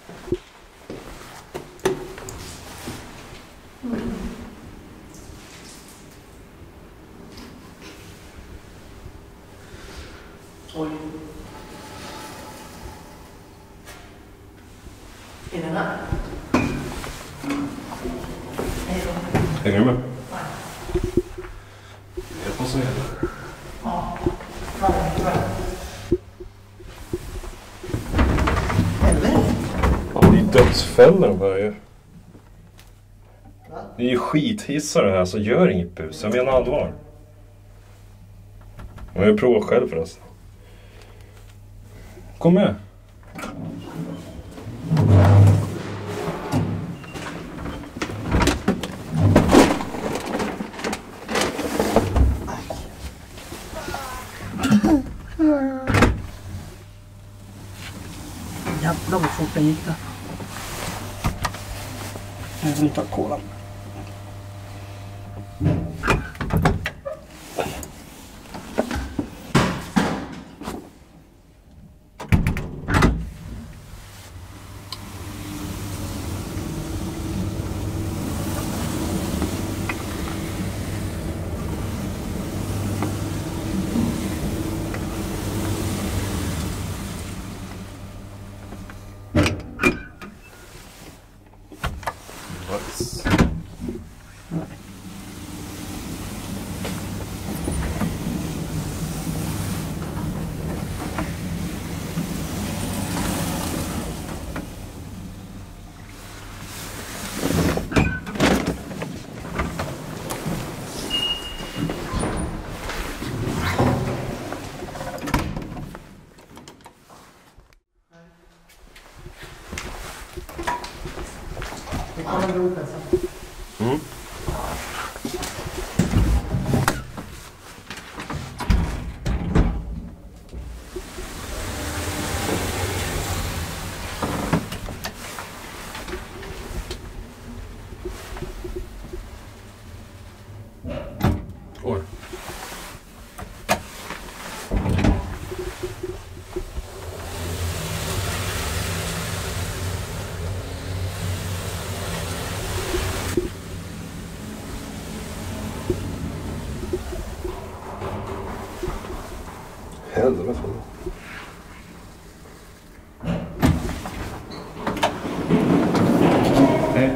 Oj. Är den här? Hej då. Hänger du med? Nej. Jag får se. Ja. Eller? Ja, det är dödsfällor de här ju. Det är ju skithissar det här, så gör inget bus. Jag menar allvar. Jag vill prova själv förresten. Kom med. Jävlar vad fort den gick där. Jag vill ta kolan. Mm. Oj. Helvete. Nej.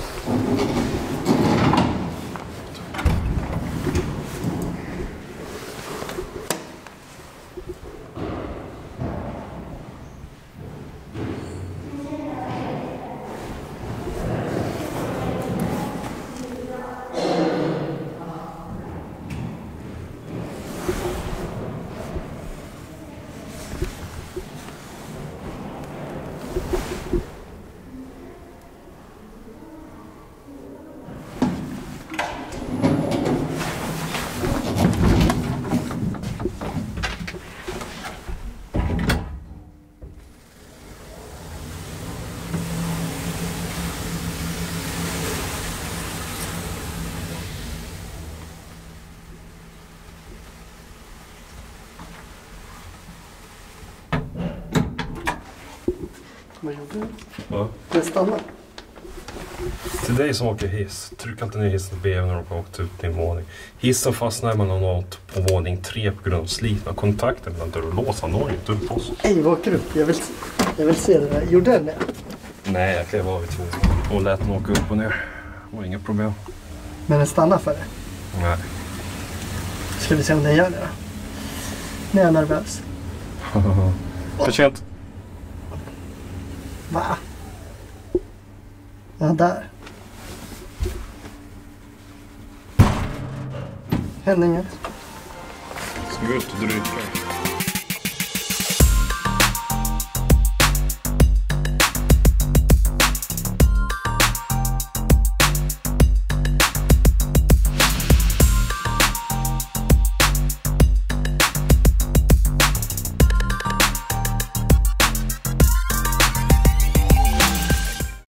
Vad gjorde du? Va? Den stannar. Till dig som åker hiss, tryck alltid ner hissen B när du åkt ut din våning. Hissen fastnar emellanåt på våning 3 på grund av slitna kontakter mellan dörr och lås. Han når inte upp oss. Ej, vad åker upp. Jag vill se det där. Gjorde den det? Nej, jag klev av i 2 och lät den åka upp och ner. Det var inga problem. Men den stannar för det. Nej. Ska vi se om den gör det då? Nu är jag nervös. För sent. Va? Ja, där. Händer inget. Ska vi ut och dryga?